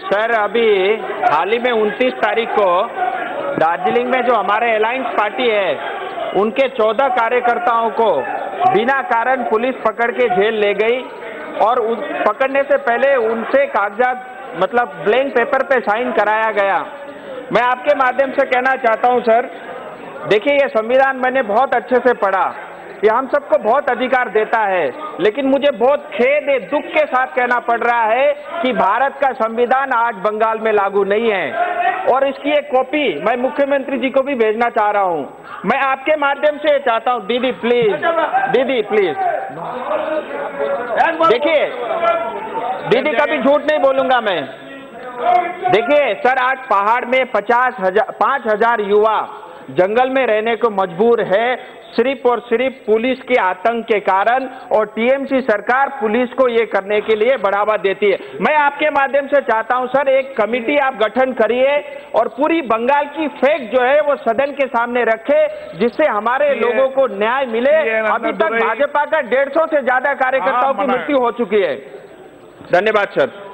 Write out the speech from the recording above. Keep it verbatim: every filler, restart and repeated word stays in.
Sir, अभी हाल ही में उनतीस तारीख को दार्जिलिंग में जो हमारे अलायंस पार्टी है उनके चौदह कार्यकर्ताओं को बिना कारण पुलिस पकड़ के जेल ले गई और उस पकड़ने से पहले उनसे कागजात मतलब ब्लैंक पेपर पे साइन कराया गया। मैं आपके माध्यम से कहना चाहता हूं सर, देखिए ये संविधान मैंने बहुत अच्छे से पढ़ा, ये हम सबको बहुत अधिकार देता है, लेकिन मुझे बहुत खेद है, दुख के साथ कहना पड़ रहा है कि भारत का संविधान आज बंगाल में लागू नहीं है और इसकी एक कॉपी मैं मुख्यमंत्री जी को भी भेजना चाह रहा हूं। मैं आपके माध्यम से चाहता हूं, दीदी प्लीज, दीदी प्लीज, देखिए दीदी कभी झूठ नहीं बोलूंगा मैं। देखिए सर, आज पहाड़ में पचास हजार पांच हजार युवा जंगल में रहने को मजबूर है सिर्फ और सिर्फ पुलिस के आतंक के कारण, और टीएमसी सरकार पुलिस को ये करने के लिए बढ़ावा देती है। मैं आपके माध्यम से चाहता हूं सर, एक कमेटी आप गठन करिए और पूरी बंगाल की फेक जो है वो सदन के सामने रखे, जिससे हमारे लोगों को न्याय मिले। अभी तक भाजपा का डेढ़ सौ से ज्यादा कार्यकर्ताओं की मृत्यु हो चुकी है। धन्यवाद सर।